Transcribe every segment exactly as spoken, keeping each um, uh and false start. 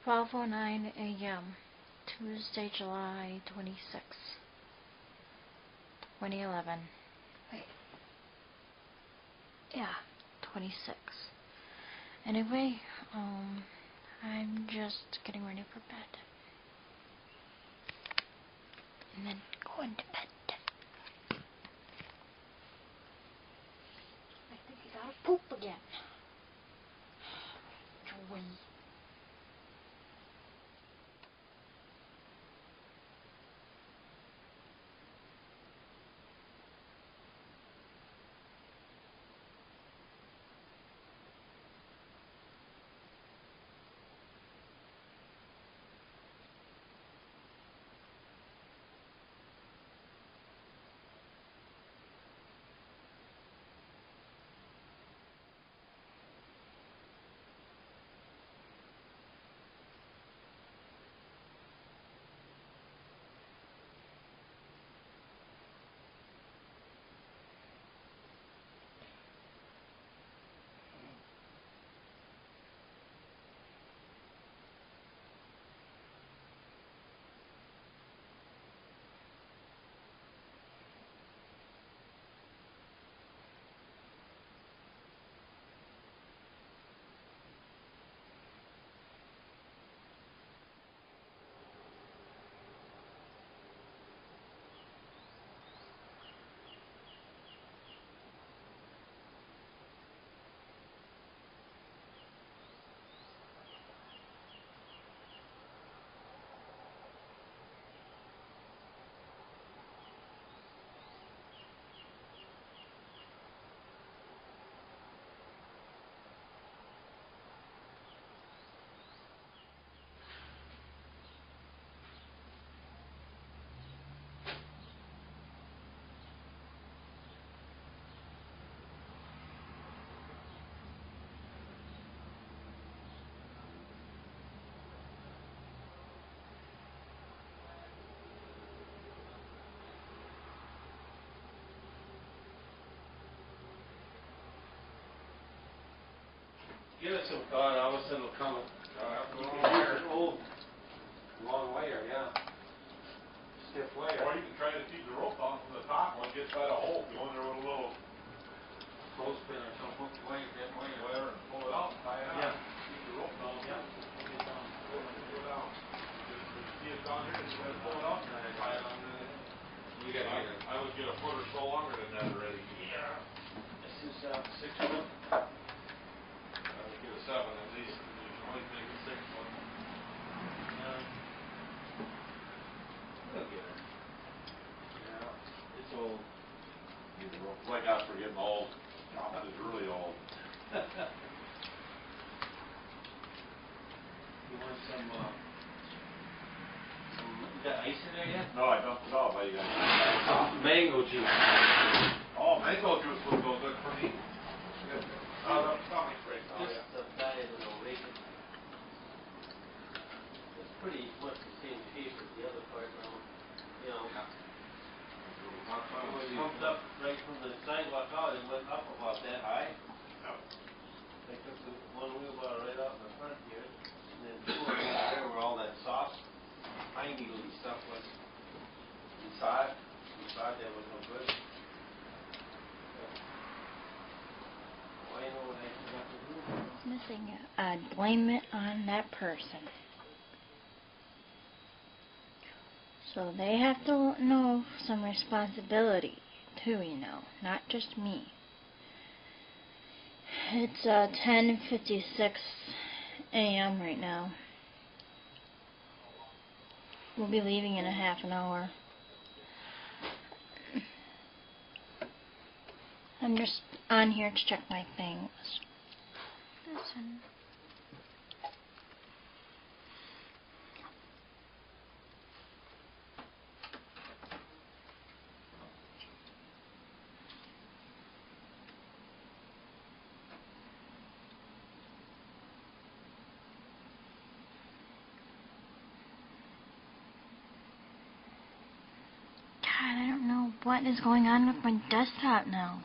twelve oh nine a m Tuesday, July twenty-sixth, twenty eleven. Wait. Yeah, twenty-six. Anyway, um, I'm just getting ready for bed. And then going to bed. I think I gotta poop again. Joy. Give it some thought, all of a sudden it'll come. Uh, it's an old, long wire, yeah. Stiff wire. Or you can try to feed the rope down from the top one, gets by the hole, go in there with a little clothespin or some hook wire, that wire. wire and pull it out, tie it Yeah. out. Keep the rope down. Yeah. Get down, pull it, pull it down. Just, when you see it down here, just let it pull it out, and then tie it on the. You gotta I, get it. I would get a foot or so longer than that already. Yeah. This is uh, six foot. I would get a seven at least, because you can always make a six one. Yeah. We'll get it. Yeah. It's old. Get the rope. Like us, we're getting old. Tom is really old. You want some, uh, some, you got ice in there yet? No, I dumped it out, but you got Mango juice. Oh, mango juice would go good for me. Good. Oh, that's stomach break. Oh, Just yeah. the diet and awaken. It's pretty much the same shape as the other part now. You know, it pumped up right from the sidewalk out, it went up about that high. I took the one wheelbarrow right out in the front here, and then two of them there where all that soft, pine needly stuff was inside. Inside there was no good. Well, you know what I forgot to do? Missing it. I'd blame it on that person. So they have to know some responsibility too, you know, not just me. It's uh, ten fifty-six a m right now. We'll be leaving in a half an hour. I'm just on here to check my things. Listen. God, I don't know what is going on with my desktop now.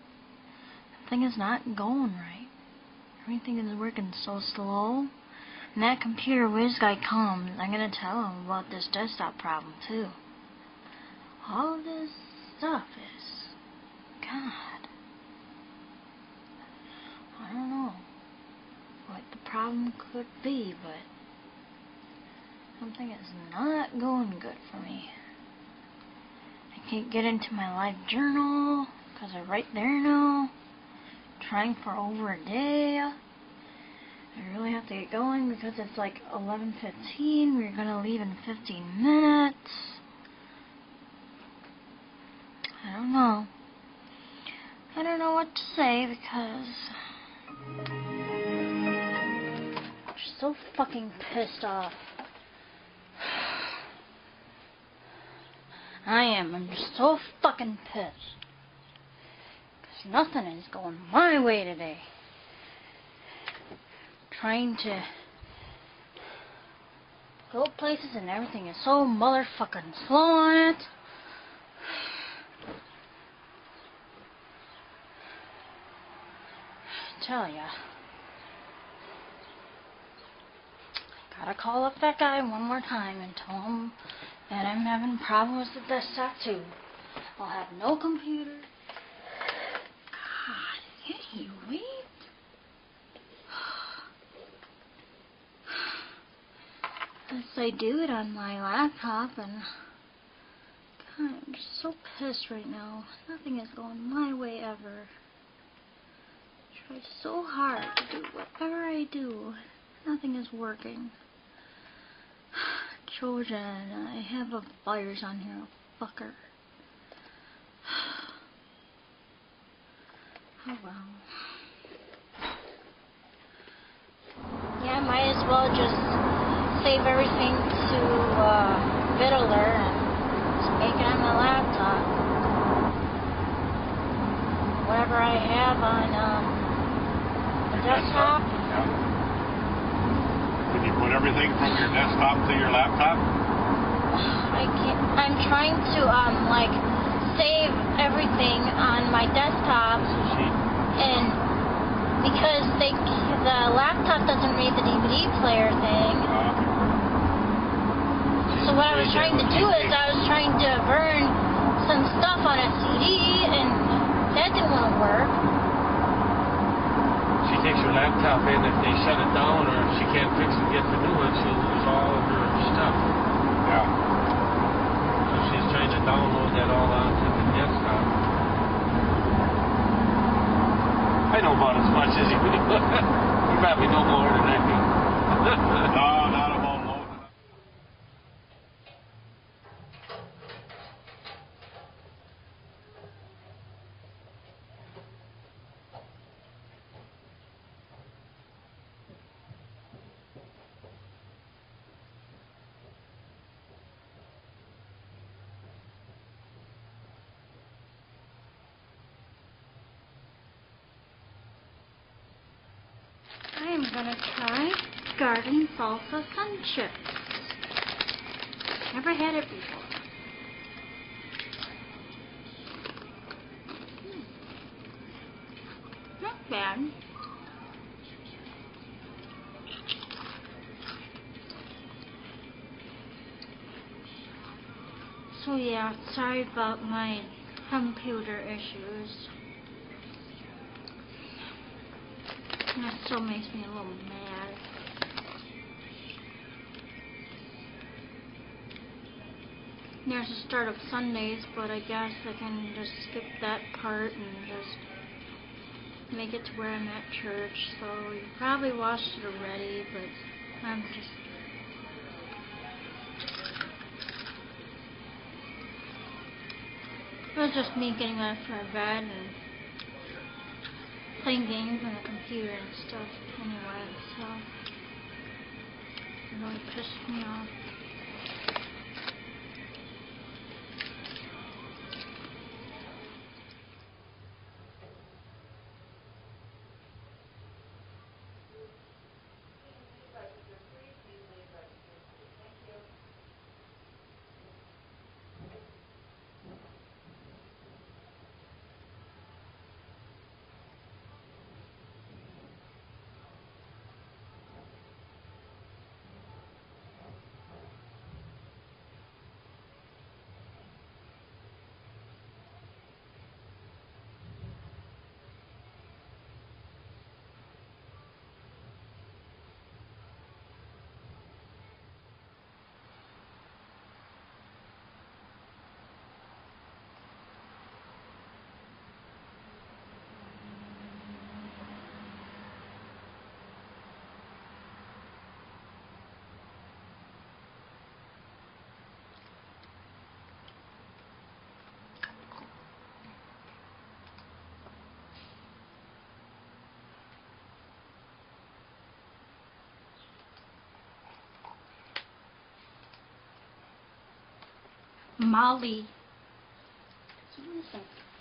The thing is not going right. Everything is working so slow. When that computer whiz guy comes, I'm gonna tell him about this desktop problem too. All this stuff is... God. I don't know what the problem could be, but something is not going good for me. I can't get into my live journal because I write there now. Trying for over a day. I really have to get going because it's like eleven fifteen. We're gonna leave in fifteen minutes. I don't know. I don't know what to say because I'm just so fucking pissed off. I am. I'm just so fucking pissed. Because nothing is going my way today. Trying to go places and everything is so motherfucking slow on it. I tell ya. Gotta call up that guy one more time and tell him that I'm having problems with the desktop too. I'll have no computer. God, anyway. Unless I do it on my laptop, and God, I'm just so pissed right now. Nothing is going my way ever. I try so hard to do whatever I do. Nothing is working. Children, I have a virus on here, fucker. Oh well. Yeah, might as well just save everything to uh, Viddler and just make it on my laptop. Whatever I have on um, the desktop. Yeah. Can you put everything from your desktop to your laptop? I can't. I'm trying to um like save everything on my desktop, and because they the laptop doesn't read the D V D player thing. So what I was trying to do is I was trying to burn some stuff on a C D, and that didn't want to work. She takes her laptop in, if they shut it down or if she can't fix it and get the new one, she'll lose all of her stuff. Yeah. So she's trying to download that all onto the desktop. I know about as much as you do. You probably know more than I do. No, not about loading. I am gonna try garden salsa sun chips. Never had it before. Hmm. Not bad. So yeah, sorry about my computer issues. That still makes me a little mad. There's the start of Sundays, but I guess I can just skip that part and just make it to where I'm at church. So you probably watched it already, but I'm just... It was just me getting ready for bed and playing games on the computer and stuff anyway, so it really pissed me off. Molly. Listen.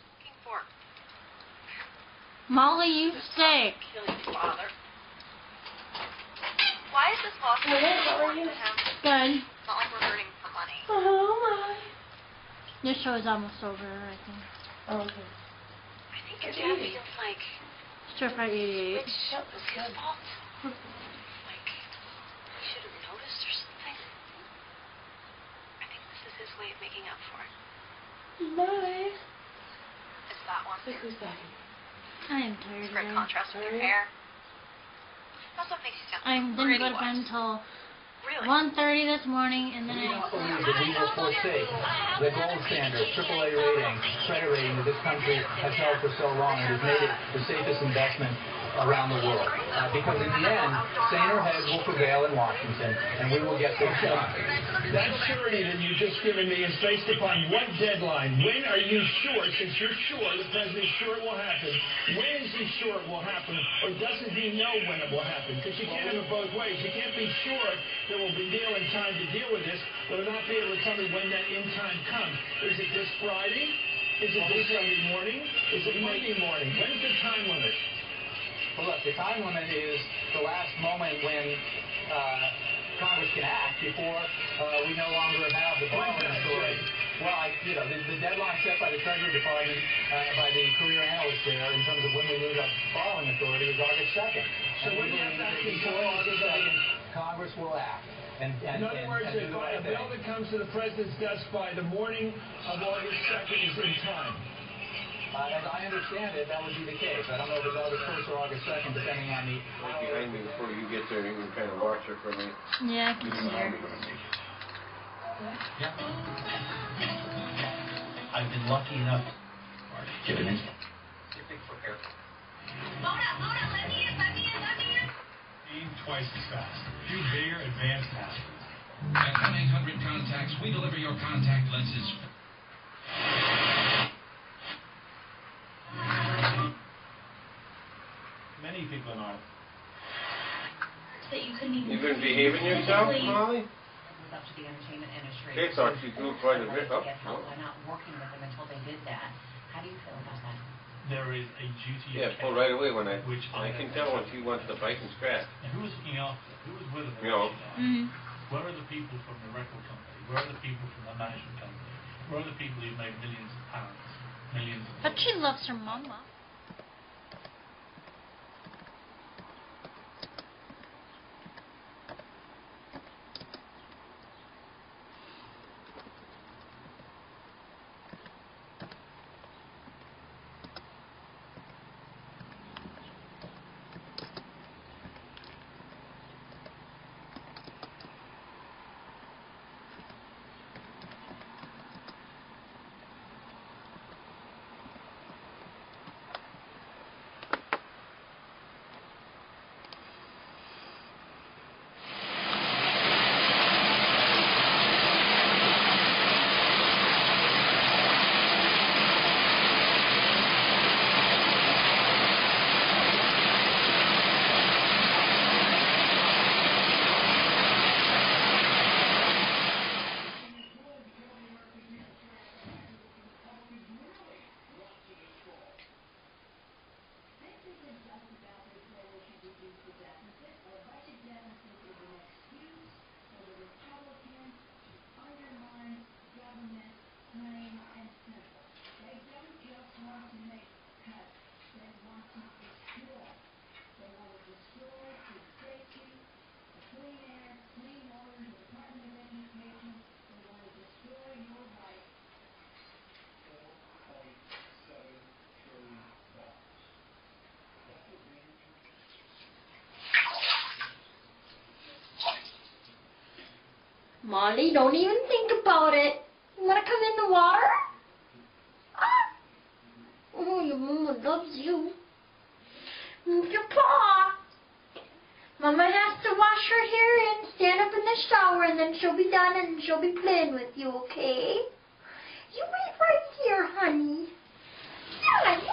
Molly, you stink. Why is this lawsuit Hello, how are you? Good. It's not like we're hurting for money. Oh my. This show is almost over, I think. Oh, okay. I think your dad feels like Stir fry eighty-eight. which was his fault. Like, he should have noticed or something. I think this is his way of making up for it. Bye. It's that one. Look who's back. I am tired Great today. contrast with your hair. Also makes you sound I didn't go to pretty bed wet. until Really? one thirty this morning, and then We I... don't believe that we will forsake the gold standard, triple A rating, credit rating that this country has held for so long and has made it the safest investment around the world. Uh, because in the end, saner heads will prevail in Washington, and we will get this done. That surety that you've just given me is based upon what deadline? When are you sure, since you're sure, the president's sure it will happen, when is he sure it will happen, or doesn't he know when it will happen? Because you can't have it both ways. You can't be sure there will be deal in time to deal with this, but not be able to tell me when that in time comes. Is it this Friday? Is it this Sunday morning? Is it Monday morning? When's the time limit? Well, look, the time limit is the last moment when uh, Congress can act before uh, we no longer have the borrowing authority. Well, I, you know, the, the deadline set by the Treasury Department, uh, by the career analyst there, in terms of when we lose our borrowing authority, is August second. So when you have to act before August second, Congress will act. And, and, in other and, words, and a, do the right a bill thing. that comes to the president's desk by the morning of August second is in time. Uh, as I understand it, that would be the case. I don't know if it's August first or August second, depending on the... Right behind me before you get there, you can kind of watch her for me. Yeah, I can see her. Yeah. I've been lucky enough. Get an instant. You're big for air. Mona, Mona, let me in, let me in, let me in. Aim twice as fast. Do bigger, advanced passes. At one eight hundred contacts, we deliver your contact lenses. Many people in our... That you couldn't even You've been behaving yourself, Molly? Up to the entertainment industry. They thought you grew quite a bit up. Get help by not working with them until they did that. How do you feel about that? There is a duty Yeah, of pull care. right away when I... Which I can tell when she wants to bite and scratch. And who was looking after her? Who was with her? You know. Mm-hmm. Where are the people from the record company? Where are the people from the management company? Where are the people who've made millions of pounds? Millions of But she loves her mama. Molly, don't even think about it. You wanna come in the water? Ah. Oh, your mama loves you. Move your paw. Mama has to wash her hair and stand up in the shower, and then she'll be done and she'll be playing with you, okay? You wait right here, honey. Yeah,